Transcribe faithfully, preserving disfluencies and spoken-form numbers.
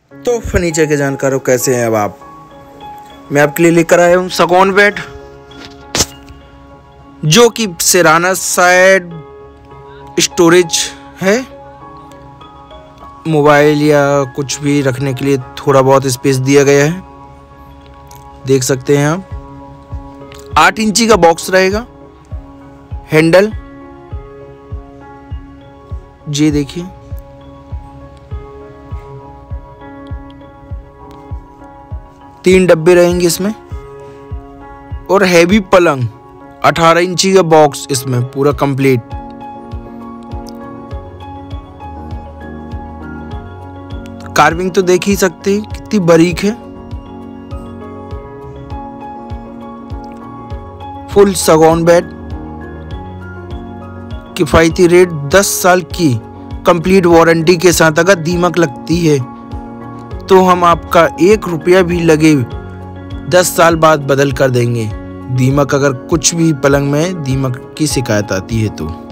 तो फर्नीचर के जानकारों, कैसे हैं अब आप? मैं आपके लिए लेकर आया हूँ सागौन बेड, जो कि सिराना साइड स्टोरेज है। मोबाइल या कुछ भी रखने के लिए थोड़ा बहुत स्पेस दिया गया है, देख सकते हैं आप। आठ इंची का बॉक्स रहेगा, हैंडल जी देखिए, तीन डब्बे रहेंगे इसमें, और हैवी पलंग, अठारह इंची का बॉक्स इसमें पूरा कंप्लीट। कार्विंग तो देख ही सकते हैं कितनी बारीक है। फुल सागौन बेड, किफायती रेट, दस साल की कंप्लीट वारंटी के साथ। अगर दीमक लगती है तो हम आपका एक रुपया भी लगे दस साल बाद बदल कर देंगे। दीमक, अगर कुछ भी पलंग में दीमक की शिकायत आती है तो।